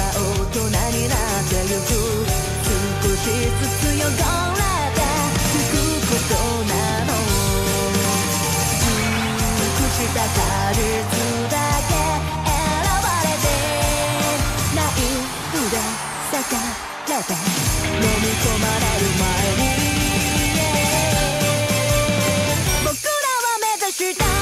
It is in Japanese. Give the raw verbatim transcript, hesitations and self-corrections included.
大人になってゆく少しずつ汚れてゆくことなの熟した果実だけ選ばれてナイフで裂かれて飲み込まれる前に僕らは目指した